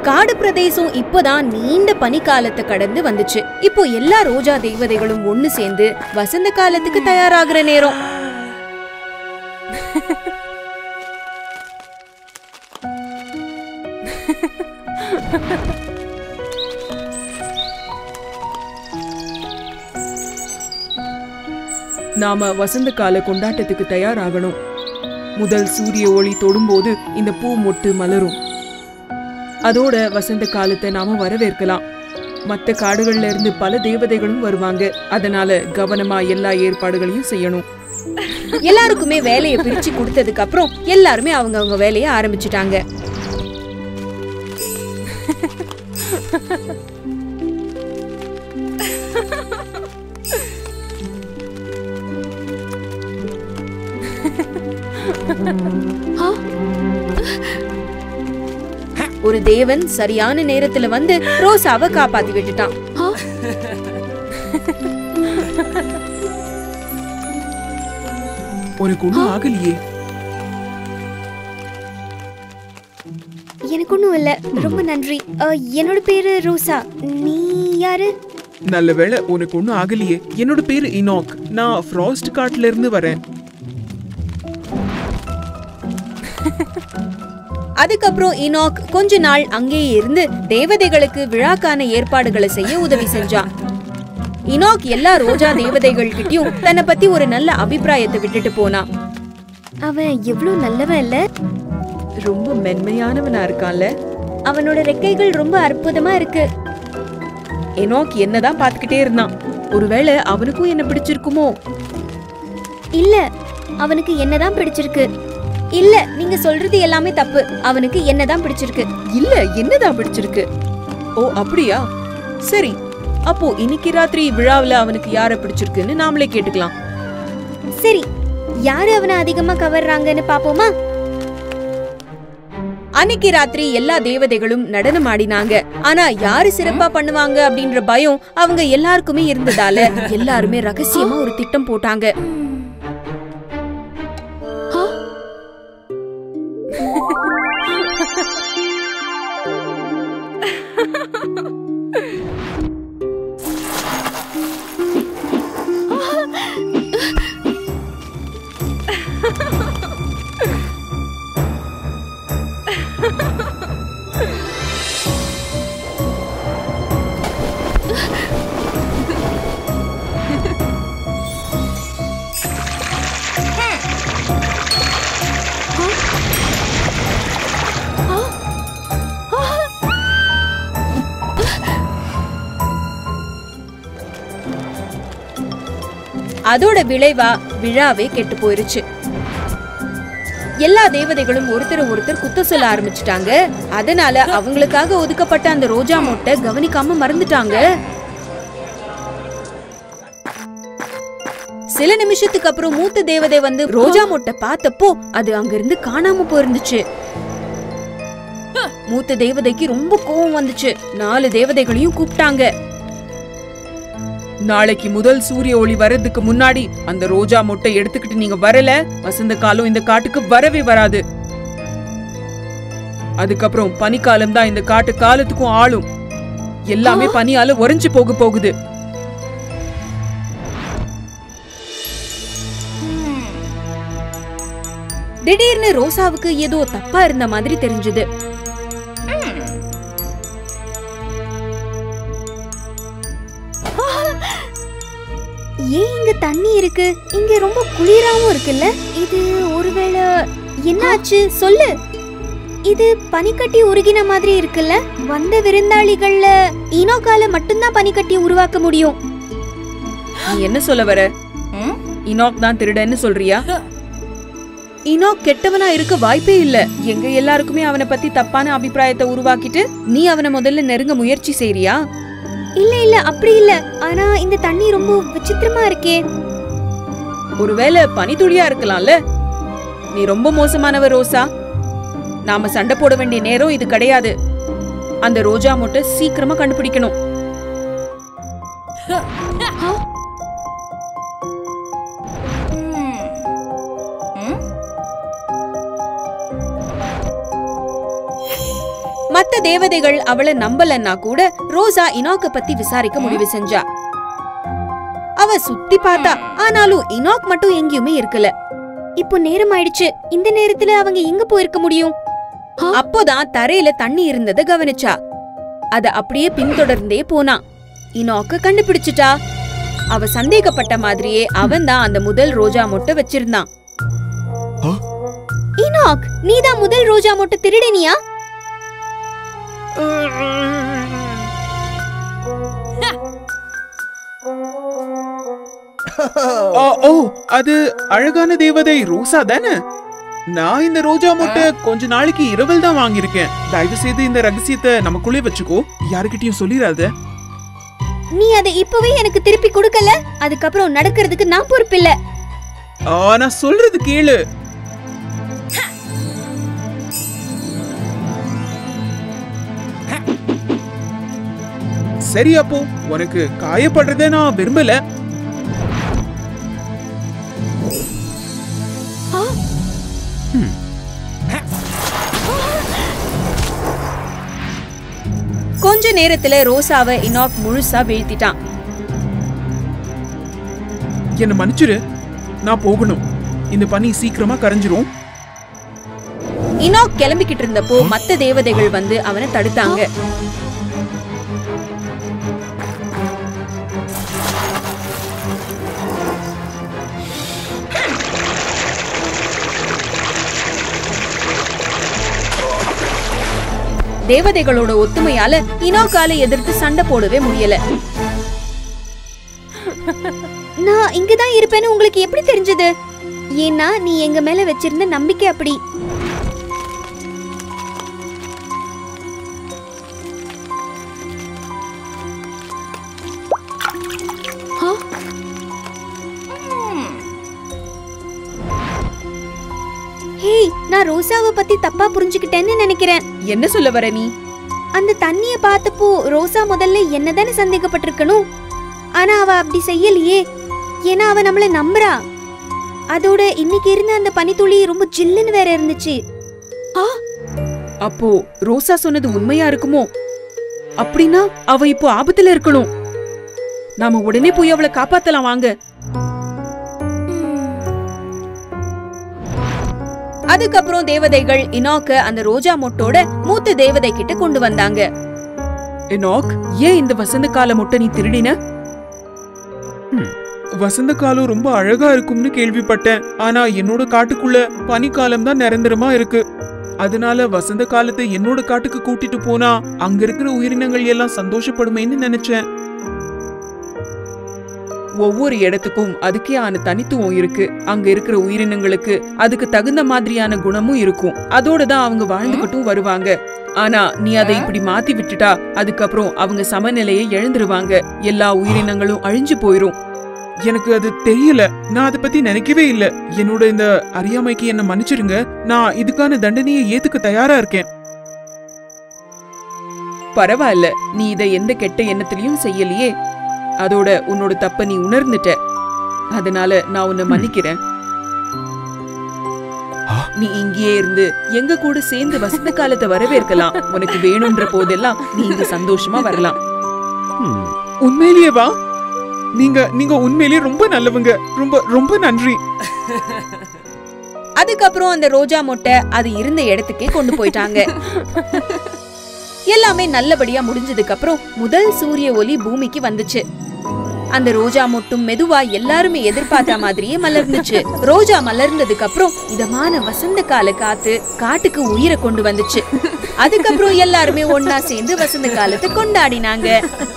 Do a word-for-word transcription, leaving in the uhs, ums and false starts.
காடு பிரதேசம் இப்பதான் நீண்ட பனிக்காலத்தை கடந்து வந்துச்சு. இப்போ எல்லா ரோஜா தேவதைகளும் ஒண்ணு சேர்ந்து வசந்த காலத்துக்கு தயாராகிற நேரம். நாம வசந்த கால கொண்டாட்டத்துக்கு தயாராகணும். முதல் சூரிய ஒளி தொடும்போது இந்த பூ மொட்டு மலரும். அதோட வசந்த காலத்தை நாம வரவேற்கலாம். மற்ற காடுகள்ல இருந்து பல தேவதைகளும் வருவாங்க. அதனால கவனமா எல்லா ஏற்பாடுகளையும் செய்யணும். எல்லாருக்குமே வேலையை பிரிச்சு கொடுத்ததுக்கு அப்புறம் எல்லாருமே அவங்க அவங்க வேலையை ஆரம்பிச்சுட்டாங்க. ஒரு தேவன் சரியான நேரத்துல வந்து ரோசாவை காப்பாத்தி விட்டுட்டான். உனக்கு ஒண்ணும் ஆகலையே? எனக்கு ஒண்ணும் இல்ல, ரொம்ப நன்றி. என்னோட பேரு ரோசா. நீ யாரு? நல்ல வேளை, உனக்கு ஒண்ணும் ஆகலையே. என்னோட பேரு இனோக். நான் ஃப்ராஸ்ட் காட்டுல இருந்து வரேன். அதுக்கப்புறம் இனோக் கொஞ்ச நாள் அங்கேயே இருந்து தேவதைகளுக்கு விழாக்கான ஏற்பாடுகளை செய்ய உதவி செஞ்சான். இனோக் எல்லா ரோஜா தேவதைகள் கிட்டயும் தன்னை பத்தி ஒரு நல்ல அபிப்பிராயத்தை விட்டுட்டு போனான். அவன் எவ்வளவு நல்லவன் இல்ல? ரொம்ப மென்மையானவனா இருக்கான்ல. அவனோட ரெக்கைகள் ரொம்ப அற்புதமா இருக்கு. இனோக் என்னதான் பாத்துக்கிட்டே இருந்தான். ஒருவேளை அவனுக்கும் என்ன பிடிச்சிருக்குமோ? இல்ல, அவனுக்கு என்னதான் பிடிச்சிருக்கு. இல்ல, நீங்க சொல்றது எல்லாமே தப்பு. அவனுக்கு என்னதான் பிடிச்சிருக்கு. இல்ல, என்னதான் பிடிச்சிருக்கு? ஓ அப்படியா? சரி, அப்போ இன்னைக்கு ராத்திரி விழாவில அவனுக்கு யார பிடிச்சிருக்குன்னு நாமளே கேட்டுக்கலாம். சரி, யாரு அவனை அதிகமா கவர்றாங்கன்னு பாப்போமா? அன்னைக்கு ராத்திரி எல்லா தேவதைகளும் நடனம் ஆடினாங்க. ஆனா யாரு சிறப்பா பண்ணுவாங்க அப்படின்ற பயம் அவங்க எல்லாருக்குமே இருந்ததால எல்லாருமே ரகசியமா ஒரு திட்டம் போட்டாங்க. அதோட விளைவா விழாவே கெட்டு போயிருச்சு. எல்லா தேவதைகளும் ஒருத்தர் ஒருத்தர் குத்த சொல்ல ஆரம்பிச்சுட்டாங்க. அதனால அவங்களுக்காக ஒதுக்கப்பட்ட அந்த ரோஜா மொட்டை கவனிக்காம மறந்துட்டாங்க. சில நிமிஷத்துக்கு அப்புறம் மூத்த தேவதை வந்து ரோஜா மொட்டை பார்த்தப்போ அது அங்கிருந்து காணாம போயிருந்துச்சு. மூத்த தேவதைக்கு ரொம்ப கோவம் வந்துச்சு. நாலு தேவதைகளையும் கூப்பிட்டாங்க. நாளைக்கு முதல் சூரிய ஒளி வர்றதுக்கு முன்னாடி அந்த ரோஜா மொட்டை எடுத்துக்கிட்டு நீங்க வரல, வசந்த காலம் இந்த காட்டுக்கு வரவே வராது. அதுக்கப்புறம் பனிக்காலம் தான் இந்த காட்டு காலத்துக்கும் ஆளும். எல்லாமே பனியால உறைஞ்சு போக போகுது. திடீர்னு ரோசாவுக்கு ஏதோ தப்பா இருந்த மாதிரி தெரிஞ்சது. ஏன் இங்க தண்ணி இருக்கு? இங்க ரொம்ப குளிராவும் இருக்குல்ல? இது ஒருவேளை என்னாச்சு சொல்லு. இது பனிக்கட்டி உருகின மாதிரி இருக்குல்ல? வந்த விருந்தாளிகள்ல இனோக்கால மட்டும்தான் பனிக்கட்டி உருவாக்க முடியும். நீ என்ன சொல்ல வர? இனோக் தான் திருடன்னு சொல்றியா? இனோக் கெட்டவனா இருக்க வாய்ப்பே இல்ல. எங்க எல்லாருக்குமே அவனை பத்தி தப்பான அபிப்பிராயத்தை உருவாக்கிட்டு நீ அவனை முதல்ல நெருங்க முயற்சி செய்றியா? இல்ல இல்ல, அப்படி இல்ல. ஆனா இந்த தண்ணி ரொம்ப விசித்திரமா இருக்கே. ஒருவேளை பனித்துளியா இருக்கலாம்ல. நீ ரொம்ப மோசமானவ ரோசா. நாம சண்டை போட வேண்டிய நேரம் இது கிடையாது. அந்த ரோஜா மொட்டை சீக்கிரமா கண்டுபிடிக்கணும். மத்த மத்த தேவதைகள் அவளை நம்பலன்னா கூட ரோசா இனாக்க பத்தி விசாரிக்க முடிவு செஞ்சா. அவ சுத்தி பார்த்தா, ஆனாலும் இனாக் மட்டும் எங்கேயுமே இருக்கல. இப்போ நேரம் ஆயிடுச்சு. இந்த நேரத்துல அவங்க எங்க போயிருக்க முடியும்? அப்போதான் தரையில தண்ணி இருந்தத கவனிச்சா. அத அப்படியே பின்தொடர்ந்தே போனா. இனாக்க கண்டுபிடிச்சிட்டா. அவ சந்தேகப்பட்ட மாதிரியே அவன் தான் அந்த முதல் ரோஜா மொட்டை வச்சிருந்தான். இனாக், நீதான் முதல் ரோஜா மொட்டை திருடினியா? ஓ, அது அழகான தேவதை ரோசா தானே? நான் இந்த ரோஜா மொட்டை கொஞ்ச நாளைக்கு இரவல் தான் வாங்கியிருக்கேன். தயவு செய்து இந்த ரகசியத்தை நமக்குள்ளே வச்சுக்கோ, யாருக்கிட்டையும் சொல்லிடாத. நீ அதை இப்பவே எனக்கு திருப்பி கொடுக்கல, அதுக்கப்புறம் நடக்கிறதுக்கு நான் பொறுப்பில்ல. நான் சொல்றது கேளு. சரி, அப்போ உனக்கு காயப்படுறத நான் விரும்பல. கொஞ்ச நேரத்துல ரோசாவை இனாக் முழுசா வீழ்த்திட்டான். என்ன மன்னிச்சிரு, நான் போகணும். இந்த பனி சீக்கிரமா கரைஞ்சிரும். இனாக் கிளம்பிக்கிட்டு இருந்தப்போ மத்த தேவதைகள் வந்து அவனை தடுத்தாங்க. தேவதைகளோட ஒத்துமையால இனாக்கால எதிர்த்து சண்டை போடவே முடியல. நான் இங்கதான் இருப்பேன்னு உங்களுக்கு எப்படி தெரிஞ்சது? ஏன்னா நீ எங்க மேல வச்சிருந்த நம்பிக்கை அப்படி. ஹேய், நான் ரோசாவை பத்தி தப்பா புரிஞ்சுக்கிட்டேன்னு நினைக்கிறேன். என்ன சொல்ல வர நீ? அந்த தண்ணிய பார்த்தப்போ ரோசா முதல்ல என்னதானே சந்தேகப்பட்டிருக்கணும். ஆனா அவ அப்படி செய்யலையே, ஏன்னா அவ நம்மள நம்புறா. அதோட இன்னைக்கு இருந்த அந்த பனித்துளி ரொம்ப ஜில்லுன்னு வேற இருந்துச்சு. அப்போ ரோசா சொன்னது உண்மையா இருக்குமோ? அப்படின்னா அவ இப்போ ஆபத்துல இருக்கணும். நாம உடனே போய் அவளை காப்பாத்தலாம் வாங்க. அதுக்கப்புறம் தேவதைகள் இனாக்க அந்த ரோஜா மொட்டோட மூத்த தேவதை கிட்ட கொண்டு வந்தாங்க. இனாக், ஏன் இந்த வசந்த கால மொட்டை நீ திருடின? வசந்த காலம் ரொம்ப அழகா இருக்கும்னு கேள்விப்பட்டேன். ஆனா என்னோட காட்டுக்குள்ள பனிக்காலம் தான் நிரந்தரமா இருக்கு. அதனால வசந்த காலத்தை என்னோட காட்டுக்கு கூட்டிட்டு போனா அங்க இருக்கிற உயிரினங்கள் எல்லாம் சந்தோஷப்படுமேன்னு நினைச்சேன். ஒவ்வொரு இடத்துக்கும் அதுக்கேயான தனித்துவம் இருக்கு. அங்க இருக்கிற உயிரினங்களுக்கு அதுக்கு தகுந்த மாதிரியான குணமும் இருக்கும். அதோட தான் அவங்க வாழ்ந்துகிட்டும் வருவாங்க. ஆனா நீ அதை இப்படி மாத்தி விட்டுட்டா அதுக்கப்புறம் அவங்க சமநிலையை இழந்துருவாங்க. எல்லா உயிரினங்களும் அழிஞ்சு போயிரும். எனக்கு அது தெரியல. நான் அதை பத்தி நினைக்கவே இல்ல. என்னோட இந்த அறியாமைக்கு என்ன மன்னிச்சிருங்க. நான் இதுக்கான தண்டனையை ஏத்துக்க தயாரா இருக்கேன். பரவாயில்ல, நீ இதை எந்த கெட்ட எண்ணத்திலையும் செய்யலையே. அதோட உன்னோட தப்ப நீ உணர்ந்துட்ட. அதனால நான் உன்னை மன்னிக்கிறேன். நீ இங்கேயே இருந்து எங்க கூட சேர்ந்து வசந்த காலத்தை வரவேற்கலாம். உனக்கு வேணும்ன்ற போதெல்லாம் நீ இங்க சந்தோஷமா வரலாம். உண்மையிலேயே வா. நீங்க நீங்க உண்மையிலேயே ரொம்ப நல்லவங்க. ரொம்ப ரொம்ப நன்றி. அதுக்கப்புறம் அந்த ரோஜா மொட்டை அது இருந்த இடத்துக்கே கொண்டு போயிட்டாங்க. எல்லாமே நல்லபடியா முடிஞ்சதுக்கு அப்புறம் முதல் சூரிய ஒளி பூமிக்கு வந்துச்சு. அந்த ரோஜா மொட்டும் மெதுவா எல்லாருமே எதிர்பார்த்த மாதிரியே மலர்ந்துச்சு. ரோஜா மலர்ந்ததுக்கு அப்புறம் இதமான வசந்த கால காத்து காட்டுக்கு உயிரை கொண்டு வந்துச்சு. அதுக்கப்புறம் எல்லாருமே ஒன்னா சேர்ந்து வசந்த காலத்தை கொண்டாடினாங்க.